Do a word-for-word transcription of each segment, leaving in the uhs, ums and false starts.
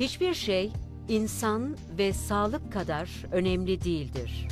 Hiçbir şey insan ve sağlık kadar önemli değildir.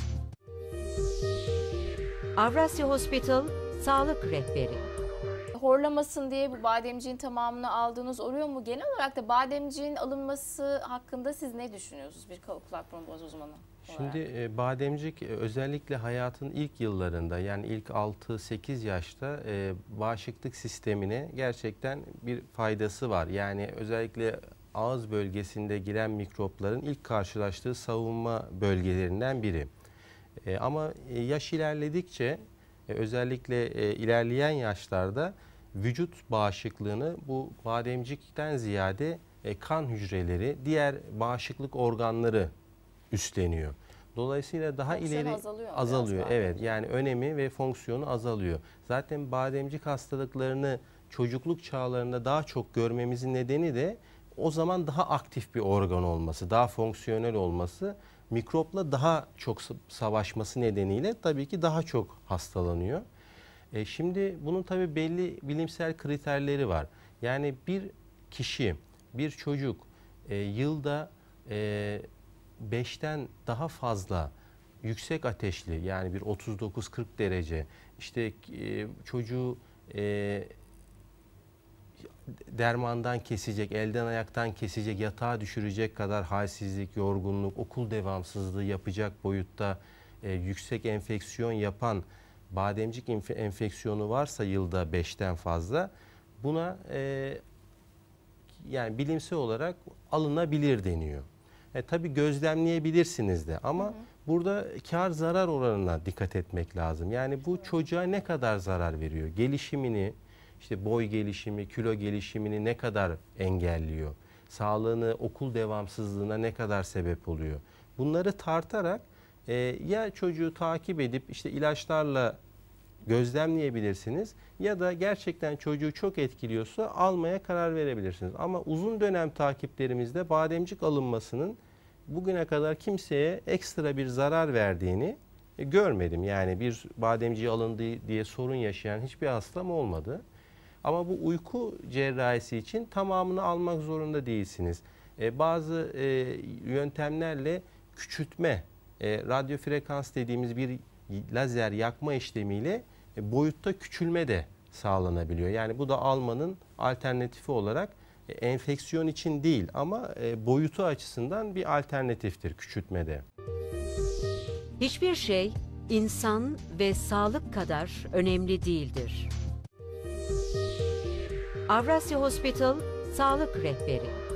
Avrasya Hospital Sağlık Rehberi. Horlamasın diye bu bademciğin tamamını aldığınız oluyor mu? Genel olarak da bademciğin alınması hakkında siz ne düşünüyorsunuz bir kulak burun boğaz uzmanı olarak? Şimdi e, bademcik e, özellikle hayatın ilk yıllarında, yani ilk altı sekiz yaşta e, bağışıklık sistemine gerçekten bir faydası var. Yani özellikle ağız bölgesinde giren mikropların ilk karşılaştığı savunma bölgelerinden biri. E, ama e, yaş ilerledikçe e, özellikle e, ilerleyen yaşlarda vücut bağışıklığını bu bademcikten ziyade e, kan hücreleri, diğer bağışıklık organları üstleniyor. Dolayısıyla daha Fonksiyonu ileri azalıyor, azalıyor. Evet, yani önemi ve fonksiyonu azalıyor. Zaten bademcik hastalıklarını çocukluk çağlarında daha çok görmemizin nedeni de o zaman daha aktif bir organ olması, daha fonksiyonel olması, mikropla daha çok savaşması nedeniyle tabii ki daha çok hastalanıyor. E şimdi bunun tabii belli bilimsel kriterleri var. Yani bir kişi, bir çocuk e, yılda e, beşten daha fazla yüksek ateşli, yani bir otuz dokuz kırk derece, işte e, çocuğu e, dermandan kesecek, elden ayaktan kesecek, yatağa düşürecek kadar halsizlik, yorgunluk, okul devamsızlığı yapacak boyutta e, yüksek enfeksiyon yapan bademcik enfeksiyonu varsa yılda beşten fazla, buna e, yani bilimsel olarak alınabilir deniyor. E, tabii gözlemleyebilirsiniz de ama hı hı. burada kar zarar oranına dikkat etmek lazım. Yani bu çocuğa ne kadar zarar veriyor? Gelişimini, işte boy gelişimi, kilo gelişimini ne kadar engelliyor? Sağlığını, okul devamsızlığına ne kadar sebep oluyor? Bunları tartarak e, ya çocuğu takip edip işte ilaçlarla gözlemleyebilirsiniz ya da gerçekten çocuğu çok etkiliyorsa almaya karar verebilirsiniz. Ama uzun dönem takiplerimizde bademcik alınmasının bugüne kadar kimseye ekstra bir zarar verdiğini görmedim. Yani bir bademciği alındı diye sorun yaşayan hiçbir hastam olmadı. Ama bu uyku cerrahisi için tamamını almak zorunda değilsiniz. Ee, bazı e, yöntemlerle küçültme, e, radyo frekans dediğimiz bir lazer yakma işlemiyle e, boyutta küçülme de sağlanabiliyor. Yani bu da almanın alternatifi olarak e, enfeksiyon için değil ama e, boyutu açısından bir alternatiftir küçültmede. Hiçbir şey insan ve sağlık kadar önemli değildir. Avrasya Hospital Sağlık Rehberi.